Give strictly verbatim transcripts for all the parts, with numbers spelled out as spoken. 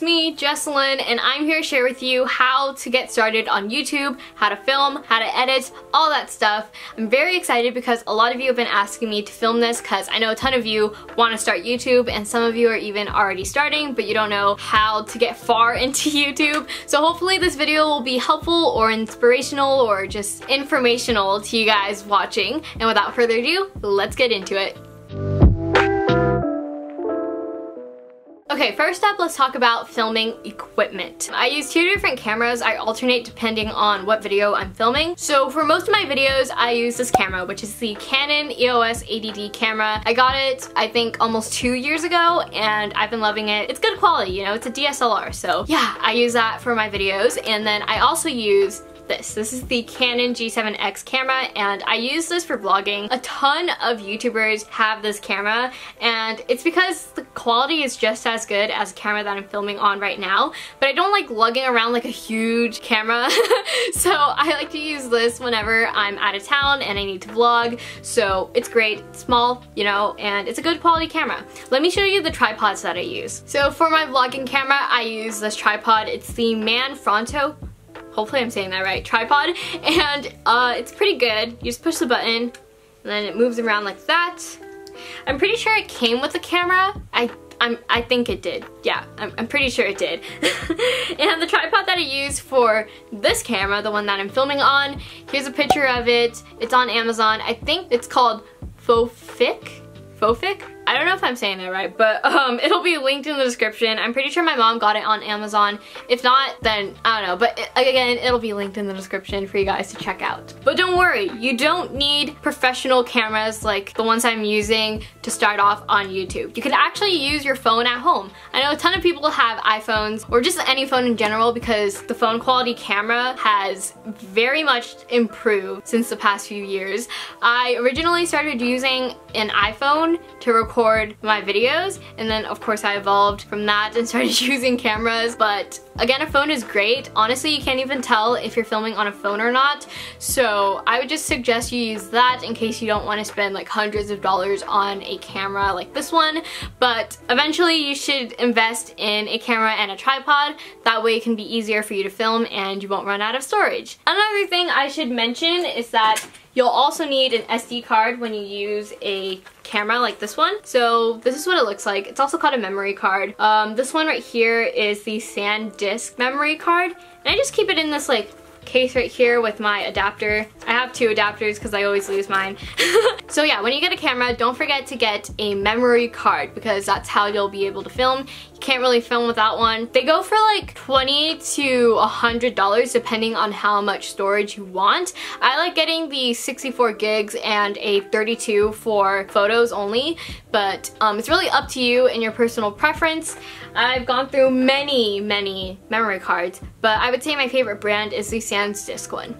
it's me, Jessalyn, and I'm here to share with you how to get started on YouTube, how to film, how to edit, all that stuff. I'm very excited because a lot of you have been asking me to film this because I know a ton of you want to start YouTube and some of you are even already starting, but you don't know how to get far into YouTube. So hopefully this video will be helpful or inspirational or just informational to you guys watching. And without further ado, let's get into it. Okay, first up, let's talk about filming equipment. I use two different cameras. I alternate depending on what video I'm filming. So for most of my videos, I use this camera, which is the Canon E O S eighty D camera. I got it, I think, almost two years ago, and I've been loving it. It's good quality, you know, it's a D S L R, so yeah, I use that for my videos. And then I also use This. This is the Canon G seven X camera, and I use this for vlogging. A ton of YouTubers have this camera, and it's because the quality is just as good as the camera that I'm filming on right now, but I don't like lugging around like a huge camera, so I like to use this whenever I'm out of town and I need to vlog, so it's great. It's small, you know, and it's a good quality camera. Let me show you the tripods that I use. So for my vlogging camera, I use this tripod. It's the Manfrotto, hopefully I'm saying that right, tripod, and uh, it's pretty good. You just push the button and then it moves around like that. I'm pretty sure it came with the camera. I I'm, I think it did. Yeah, I'm, I'm pretty sure it did. And the tripod that I use for this camera, the one that I'm filming on, here's a picture of it. It's on Amazon. I think it's called Fofic. Fofic? I don't know if I'm saying that right, but um, it'll be linked in the description. I'm pretty sure my mom got it on Amazon. If not, then I don't know, but it, again, it'll be linked in the description for you guys to check out. But don't worry, you don't need professional cameras like the ones I'm using to start off on YouTube. You can actually use your phone at home. I know a ton of people have iPhones or just any phone in general because the phone quality camera has very much improved since the past few years. I originally started using an iPhone to record record my videos, and then of course I evolved from that and started using cameras. But again, a phone is great. Honestly, you can't even tell if you're filming on a phone or not, so I would just suggest you use that in case you don't want to spend like hundreds of dollars on a camera like this one. But eventually you should invest in a camera and a tripod. That way it can be easier for you to film and you won't run out of storage. Another thing I should mention is that you'll also need an S D card when you use a camera like this one. So this is what it looks like. It's also called a memory card. Um, this one right here is the SanDisk memory card. And I just keep it in this like case right here with my adapter. I have two adapters because I always lose mine. So yeah, when you get a camera, don't forget to get a memory card because that's how you'll be able to film. You can't really film without one. They go for like twenty to a hundred dollars depending on how much storage you want. I like getting the sixty-four gigs and a thirty-two for photos only, but um, it's really up to you and your personal preference. I've gone through many, many memory cards, but I would say my favorite brand is the SanDisk one.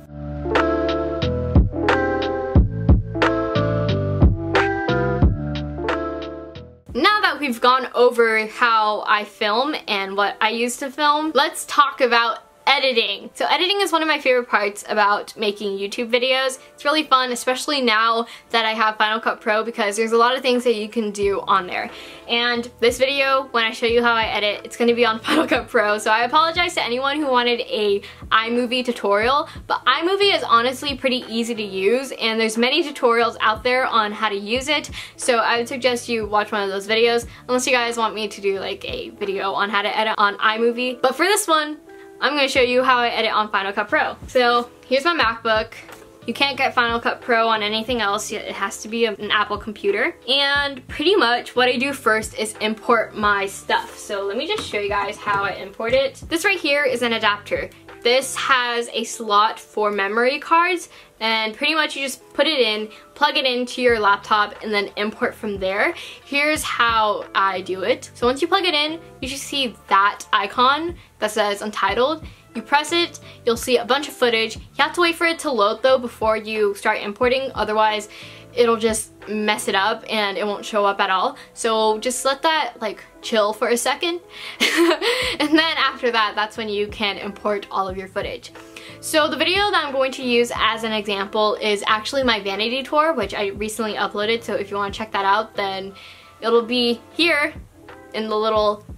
Now that we've gone over how I film and what I use to film, let's talk about editing. So editing is one of my favorite parts about making YouTube videos. It's really fun, especially now that I have Final Cut Pro, because there's a lot of things that you can do on there. And this video, when I show you how I edit, it's going to be on Final Cut Pro. So I apologize to anyone who wanted a iMovie tutorial, but iMovie is honestly pretty easy to use and there's many tutorials out there on how to use it. So I would suggest you watch one of those videos, unless you guys want me to do like a video on how to edit on iMovie. But for this one, I'm going to show you how I edit on Final Cut Pro. So here's my MacBook. You can't get Final Cut Pro on anything else. It has to be an Apple computer. And pretty much what I do first is import my stuff. So let me just show you guys how I import it. This right here is an adapter. This has a slot for memory cards, and pretty much you just put it in, plug it into your laptop, and then import from there. Here's how I do it. So once you plug it in, you should see that icon that says Untitled. You press it, you'll see a bunch of footage. You have to wait for it to load though before you start importing, otherwise it'll just mess it up and it won't show up at all. So just let that like chill for a second. And then after that, that's when you can import all of your footage. So the video that I'm going to use as an example is actually my vanity tour, which I recently uploaded. So if you want to check that out, then it'll be here in the little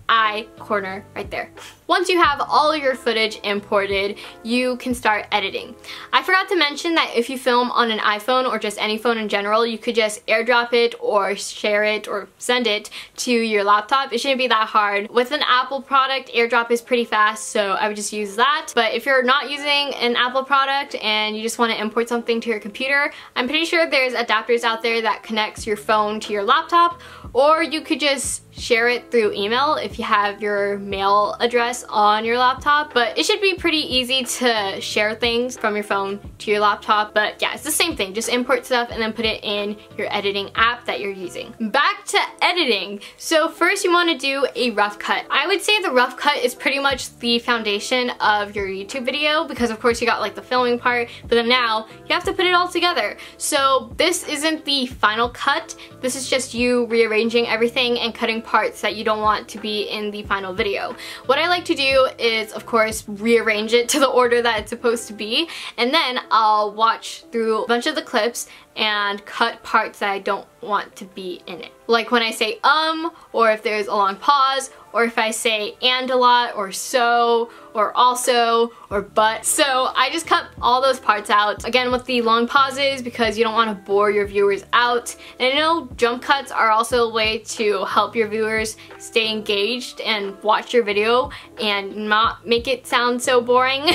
eye corner right there. Once you have all your footage imported, you can start editing. I forgot to mention that if you film on an iPhone or just any phone in general, you could just airdrop it or share it or send it to your laptop. It shouldn't be that hard. With an Apple product, airdrop is pretty fast, so I would just use that. But if you're not using an Apple product and you just want to import something to your computer, I'm pretty sure there's adapters out there that connects your phone to your laptop, or you could just share it through email if you have your mail address on your laptop. But it should be pretty easy to share things from your phone to your laptop. But yeah, it's the same thing. Just import stuff and then put it in your editing app that you're using. Back to editing. So first you want to do a rough cut. I would say the rough cut is pretty much the foundation of your YouTube video, because of course you got like the filming part, but then now you have to put it all together. So this isn't the final cut. This is just you rearranging everything and cutting parts that you don't want to be in the final video. What I like to do is, of course, rearrange it to the order that it's supposed to be, and then I'll watch through a bunch of the clips and cut parts that I don't want to be in it. Like when I say um, or if there's a long pause, or if I say and a lot, or so, or also, or but. So I just cut all those parts out. Again, with the long pauses, because you don't want to bore your viewers out. And I know jump cuts are also a way to help your viewers stay engaged and watch your video and not make it sound so boring.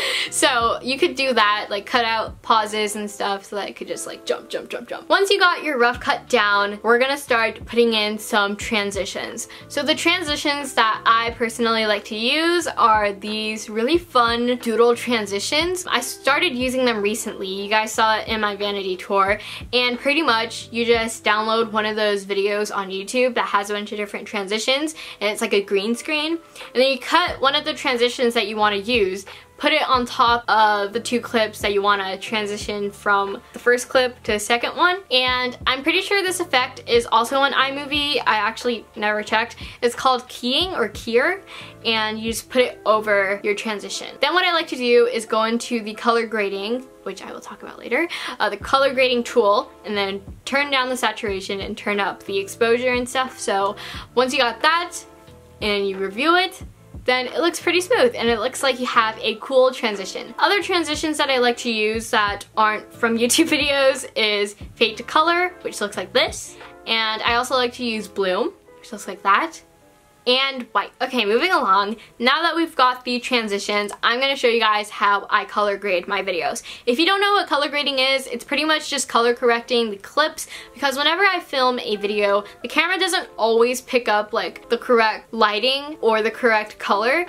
So you could do that, like cut out pauses and stuff so that it could just like jump, jump, jump, jump. Once you got your rough cut down, we're gonna start putting in some transitions. So the transitions that I personally like to use are these really fun doodle transitions. I started using them recently. You guys saw it in my vanity tour, and pretty much you just download one of those videos on YouTube that has a bunch of different transitions, and it's like a green screen, and then you cut one of the transitions that you want to use, put it on top of the two clips that you want to transition from the first clip to the second one. And I'm pretty sure this effect is also on iMovie. I actually never checked. It's called keying or keyer, and you just put it over your transition. Then what I like to do is go into the color grading, which I will talk about later, uh, the color grading tool, and then turn down the saturation and turn up the exposure and stuff. So once you got that and you review it, then it looks pretty smooth and it looks like you have a cool transition. Other transitions that I like to use that aren't from YouTube videos is fade to color, which looks like this. And I also like to use bloom, which looks like that. And white. Okay, moving along. Now that we've got the transitions, I'm going to show you guys how I color grade my videos. If you don't know what color grading is, it's pretty much just color correcting the clips, because whenever I film a video, the camera doesn't always pick up like the correct lighting or the correct color.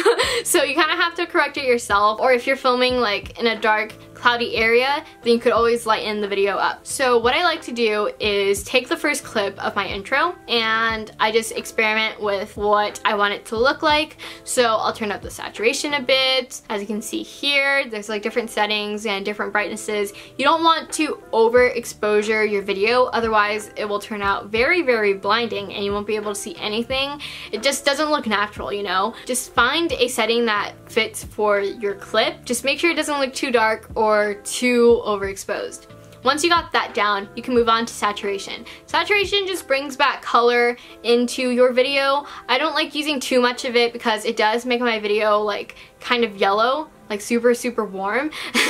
So you kind of have to correct it yourself, or if you're filming like in a dark, cloudy area, then you could always lighten the video up. So what I like to do is take the first clip of my intro and I just experiment with what I want it to look like. So I'll turn up the saturation a bit. As you can see here, there's like different settings and different brightnesses. You don't want to overexposure your video, otherwise it will turn out very, very blinding and you won't be able to see anything. It just doesn't look natural, you know? Just find a setting that fits for your clip. Just make sure it doesn't look too dark or or too overexposed. Once you got that down, you can move on to saturation. Saturation just brings back color into your video. I don't like using too much of it because it does make my video like kind of yellow, like super, super warm.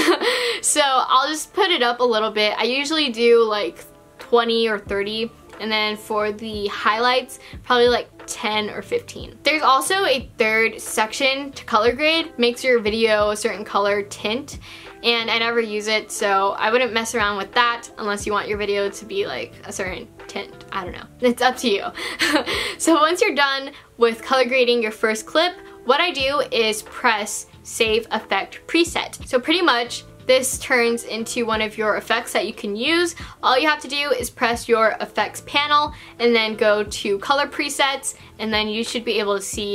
So I'll just put it up a little bit. I usually do like twenty or thirty, and then for the highlights, probably like ten or fifteen. There's also a third section to color grade. Makes your video a certain color tint, and I never use it, so I wouldn't mess around with that unless you want your video to be like a certain tint. I don't know. It's up to you. So once you're done with color grading your first clip, what I do is press Save Effect Preset. So pretty much this turns into one of your effects that you can use. All you have to do is press your effects panel and then go to color presets, and then you should be able to see it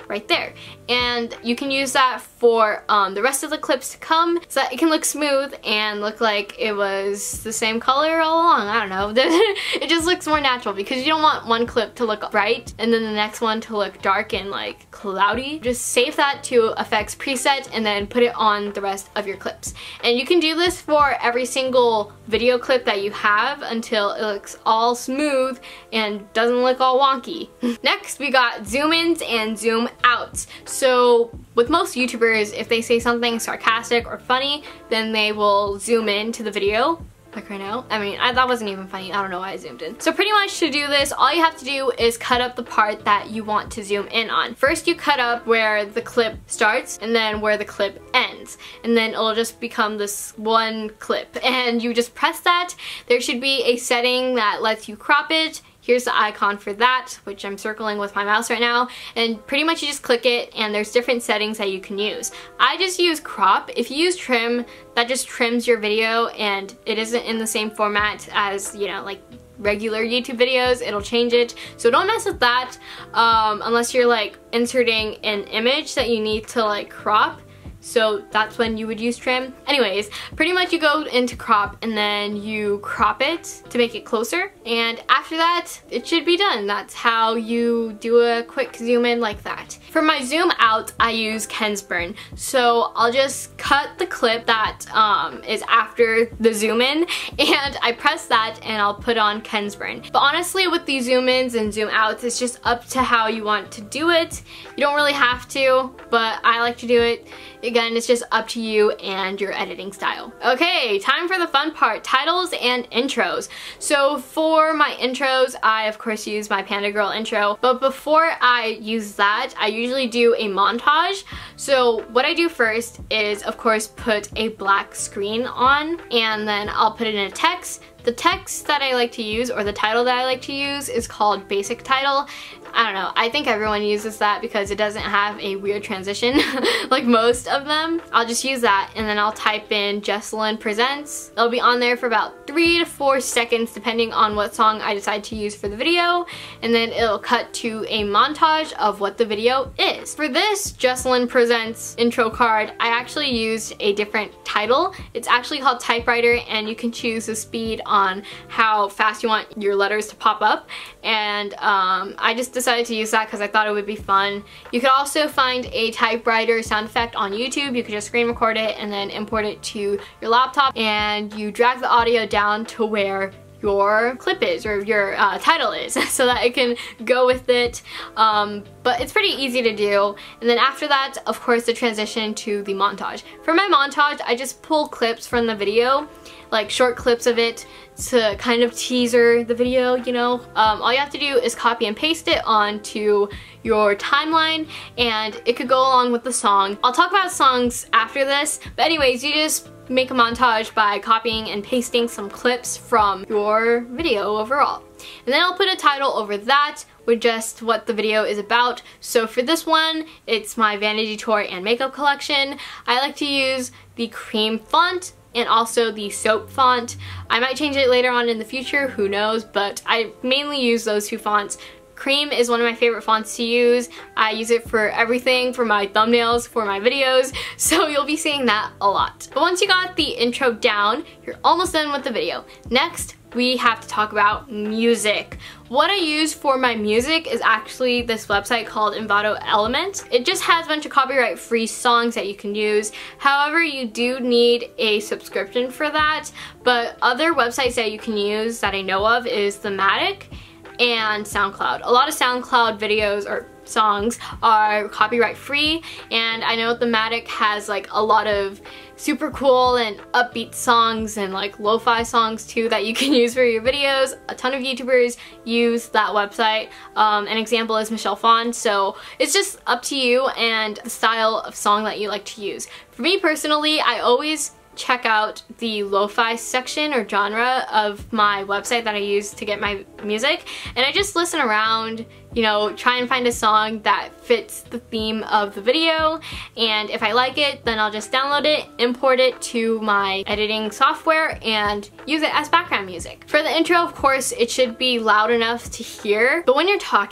right there. And you can use that for um, the rest of the clips to come so that it can look smooth and look like it was the same color all along. I don't know. It just looks more natural because you don't want one clip to look bright and then the next one to look dark and like cloudy. Just save that to effects preset and then put it on the rest of your clips. And you can do this for every single video clip that you have until it looks all smooth and doesn't look all wonky. Next, we got zoom ins and zoom outs. So with most YouTubers, if they say something sarcastic or funny, then they will zoom in to the video. Like right now. I mean, I, that wasn't even funny. I don't know why I zoomed in. So pretty much to do this, all you have to do is cut up the part that you want to zoom in on. First, you cut up where the clip starts and then where the clip ends. And then it'll just become this one clip. And you just press that. There should be a setting that lets you crop it. Here's the icon for that, which I'm circling with my mouse right now, and pretty much you just click it and there's different settings that you can use. I just use crop. If you use trim, that just trims your video and it isn't in the same format as, you know, like regular YouTube videos. It'll change it. So don't mess with that um, unless you're like inserting an image that you need to like crop. So that's when you would use trim. Anyways, pretty much you go into crop and then you crop it to make it closer. And after that, it should be done. That's how you do a quick zoom in like that. For my zoom out, I use Kensburn. So I'll just cut the clip that um, is after the zoom in and I press that and I'll put on Kensburn. But honestly, with these zoom ins and zoom outs, it's just up to how you want to do it. You don't really have to, but I like to do it. Again, it's just up to you and your editing style. Okay, time for the fun part, titles and intros. So for my intros, I of course use my Panda Girl intro, but before I use that, I usually do a montage. So what I do first is of course put a black screen on and then I'll put it in a text. The text that I like to use, or the title that I like to use, is called basic title. I don't know, I think everyone uses that because it doesn't have a weird transition like most of them. I'll just use that and then I'll type in Jessalyn Presents. It'll be on there for about three to four seconds depending on what song I decide to use for the video, and then it'll cut to a montage of what the video is. For this Jessalyn Presents intro card, I actually used a different title. It's actually called Typewriter and you can choose the speed on how fast you want your letters to pop up, and um, I just decided to use that because I thought it would be fun. You could also find a typewriter sound effect on YouTube. You could just screen record it and then import it to your laptop and you drag the audio down to where your clip is or your uh, title is so that it can go with it, um, but it's pretty easy to do. And then after that, of course, the transition to the montage. For my montage, I just pull clips from the video, like short clips of it, to kind of teaser the video, you know. Um, all you have to do is copy and paste it onto your timeline and it could go along with the song. I'll talk about songs after this, but anyways, you just make a montage by copying and pasting some clips from your video overall. And then I'll put a title over that with just what the video is about. So for this one, it's my vanity tour and makeup collection. I like to use the cream font and also the soap font. I might change it later on in the future, who knows, but I mainly use those two fonts. Cream is one of my favorite fonts to use. I use it for everything, for my thumbnails, for my videos, so you'll be seeing that a lot. But once you got the intro down, you're almost done with the video. Next, we have to talk about music. What I use for my music is actually this website called Envato Element. It just has a bunch of copyright free songs that you can use. However, you do need a subscription for that, but other websites that you can use that I know of is Thematic and SoundCloud. A lot of SoundCloud videos or songs are copyright free, and I know Thematic has like a lot of super cool and upbeat songs and like lo-fi songs too that you can use for your videos. A ton of YouTubers use that website. Um, an example is Michelle Phan, so it's just up to you and the style of song that you like to use. For me personally, I always check out the lo-fi section or genre of my website that I use to get my music, and I just listen around, you know, try and find a song that fits the theme of the video, and if I like it, then I'll just download it, import it to my editing software, and use it as background music. For the intro, of course, it should be loud enough to hear, but when you're talking,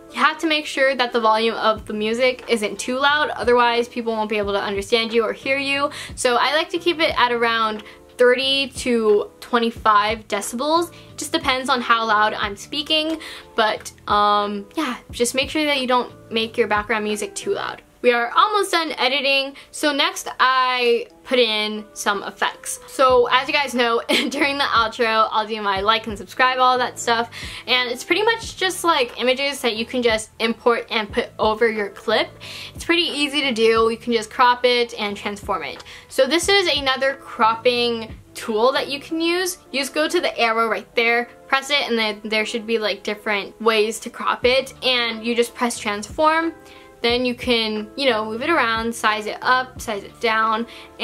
you have to make sure that the volume of the music isn't too loud, otherwise people won't be able to understand you or hear you. So I like to keep it at around thirty to twenty-five decibels. It just depends on how loud I'm speaking, but um, yeah, just make sure that you don't make your background music too loud. We are almost done editing, so next I put in some effects. So as you guys know, during the outro, I'll do my like and subscribe, all that stuff, and it's pretty much just like images that you can just import and put over your clip. It's pretty easy to do. You can just crop it and transform it. So this is another cropping tool that you can use. You just go to the arrow right there, press it, and then there should be like different ways to crop it, and you just press transform. Then you can, you know, move it around, size it up, size it down,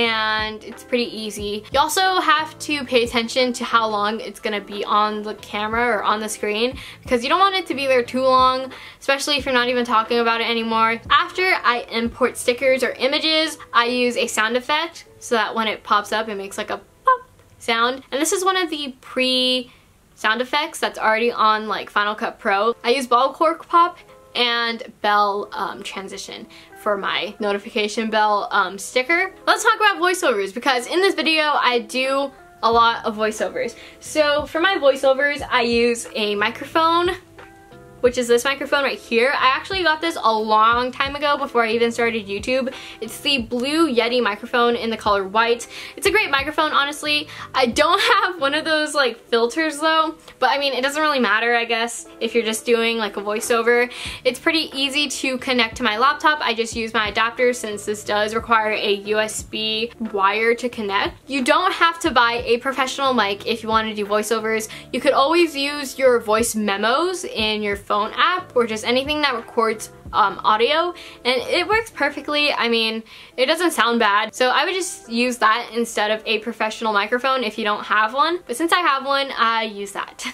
and it's pretty easy. You also have to pay attention to how long it's gonna be on the camera or on the screen, because you don't want it to be there too long, especially if you're not even talking about it anymore. After I import stickers or images, I use a sound effect so that when it pops up, it makes like a pop sound. And this is one of the pre sound effects that's already on like Final Cut Pro. I use ball cork pop and bell um, transition for my notification bell um, sticker. Let's talk about voiceovers, because in this video I do a lot of voiceovers. So for my voiceovers I use a microphone, which is this microphone right here. I actually got this a long time ago before I even started YouTube. It's the Blue Yeti microphone in the color white. It's a great microphone, honestly. I don't have one of those like filters though, but I mean, it doesn't really matter, I guess, if you're just doing like a voiceover. It's pretty easy to connect to my laptop. I just use my adapter since this does require a U S B wire to connect. You don't have to buy a professional mic if you want to do voiceovers. You could always use your voice memos in your phone phone app or just anything that records um, audio, and it works perfectly. I mean, it doesn't sound bad, so I would just use that instead of a professional microphone if you don't have one, but since I have one, I use that.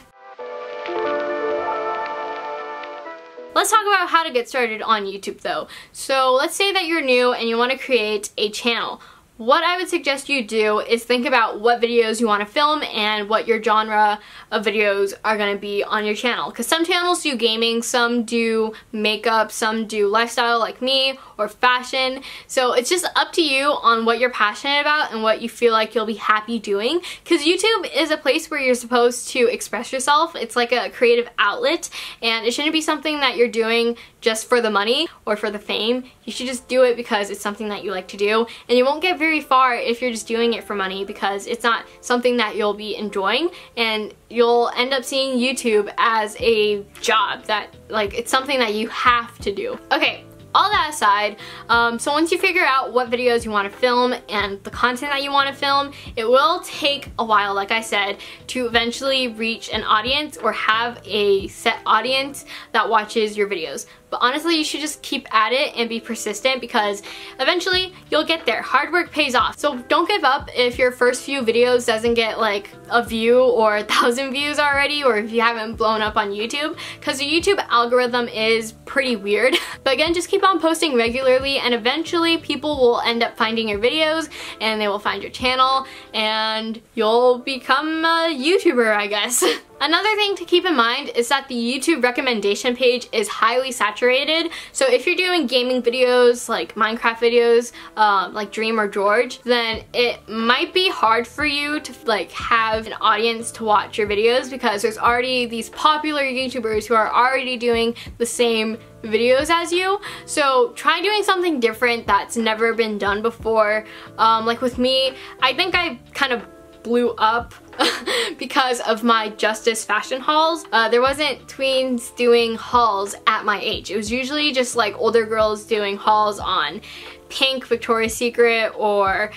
Let's talk about how to get started on YouTube though. So let's say that you're new and you want to create a channel. What I would suggest you do is think about what videos you want to film and what your genre of videos are going to be on your channel. Because some channels do gaming, some do makeup, some do lifestyle like me, or fashion. So it's just up to you on what you're passionate about and what you feel like you'll be happy doing. Because YouTube is a place where you're supposed to express yourself. It's like a creative outlet, and it shouldn't be something that you're doing just for the money or for the fame. You should just do it because it's something that you like to do, and you won't get very far if you're just doing it for money, because it's not something that you'll be enjoying, and you'll end up seeing YouTube as a job that, like, it's something that you have to do. Okay, all that aside, um, so once you figure out what videos you want to film and the content that you want to film, it will take a while, like I said, to eventually reach an audience or have a set audience that watches your videos. But honestly, you should just keep at it and be persistent, because eventually you'll get there. Hard work pays off. So don't give up if your first few videos doesn't get like a view or a thousand views already, or if you haven't blown up on YouTube, because the YouTube algorithm is pretty weird. But again, just keep on posting regularly, and eventually people will end up finding your videos and they will find your channel and you'll become a YouTuber, I guess. Another thing to keep in mind is that the YouTube recommendation page is highly saturated. So if you're doing gaming videos, like Minecraft videos, uh, like Dream or George, then it might be hard for you to like have an audience to watch your videos, because there's already these popular YouTubers who are already doing the same videos as you. So try doing something different that's never been done before. Um, like with me, I think I kind of blew up because of my Justice fashion hauls. Uh, there wasn't tweens doing hauls at my age. It was usually just like older girls doing hauls on Pink, Victoria's Secret, or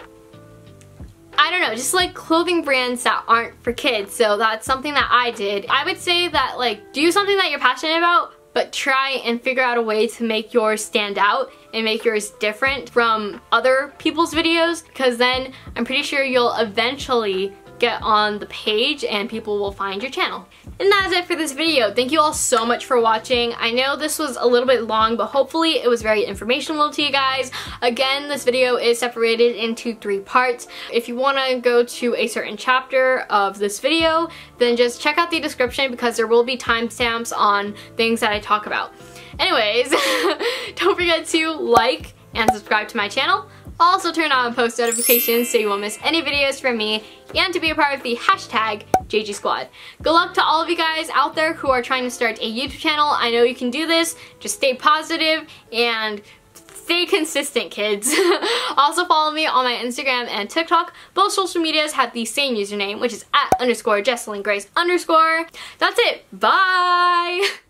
I don't know, just like clothing brands that aren't for kids. So that's something that I did. I would say that, like, do something that you're passionate about, but try and figure out a way to make yours stand out and make yours different from other people's videos, because then I'm pretty sure you'll eventually get on the page and people will find your channel. And that's it for this video. Thank you all so much for watching. I know this was a little bit long, but hopefully it was very informational to you guys. Again, this video is separated into three parts. If you want to go to a certain chapter of this video, then just check out the description because there will be timestamps on things that I talk about. Anyways, don't forget to like and subscribe to my channel. Also turn on post notifications so you won't miss any videos from me, and to be a part of the hashtag J G Squad. Good luck to all of you guys out there who are trying to start a YouTube channel. I know you can do this. Just stay positive and stay consistent, kids. Also follow me on my Instagram and TikTok. Both social medias have the same username, which is at underscore Jessalyn Grace underscore. That's it. Bye!